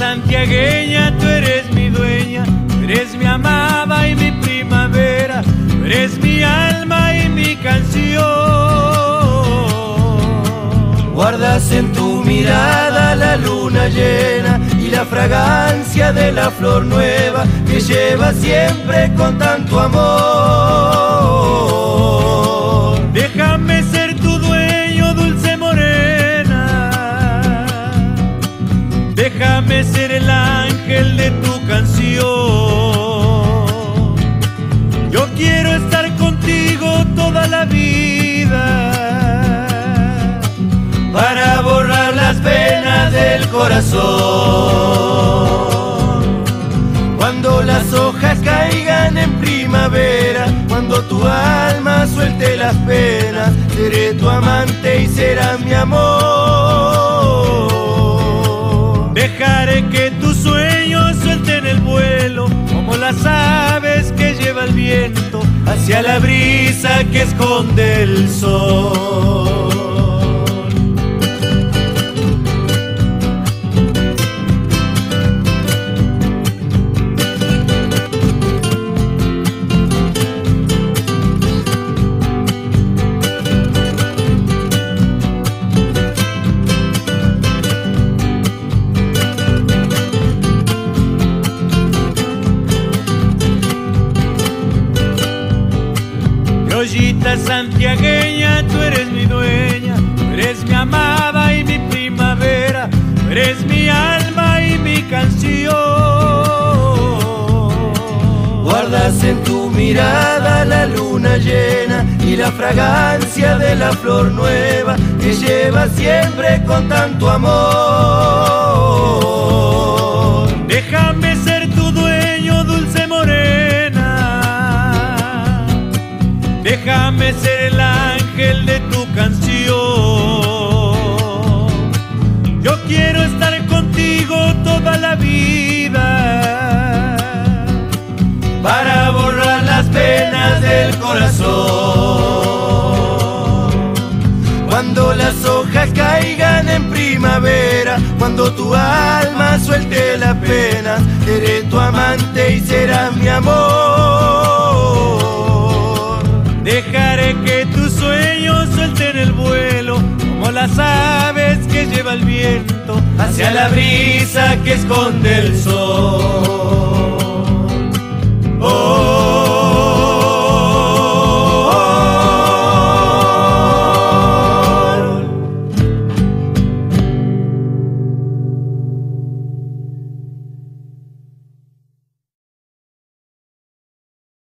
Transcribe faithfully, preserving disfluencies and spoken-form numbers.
santiagueña, tú eres mi dueña, tú eres mi amada y mi primavera, tú eres mi alma y mi canción. Guardas en tu mirada la luna llena y la fragancia de la flor nueva que llevas siempre con tanto amor. Déjame ser tu dueño, dulce morena, déjame ser el ángel de tu canción. Yo quiero estar contigo toda la vida para borrar las penas del corazón. Cuando las hojas caigan en primavera, cuando tu alma suelte las penas, seré tu amante y serás mi amor. Dejaré que tus sueños suelten el vuelo, como las aves que lleva el viento hacia la brisa que esconde el sol. Criollita santiagueña, tú eres mi dueña, tú eres mi amada y mi primavera, tú eres mi alma y mi canción. Guardas en tu mirada la luna llena y la fragancia de la flor nueva que llevas siempre con tanto amor. Déjame ser tu dueño, dulce morena, déjame ser el ángel de tu canción. Yo quiero estar contigo toda la vida para borrar las penas del corazón. Cuando las hojas caigan en primavera, cuando tu alma suelte las penas, seré tu amante y serás mi amor. Dejaré que tus sueños suelten el vuelo, como las aves que lleva el viento hacia la brisa que esconde el sol.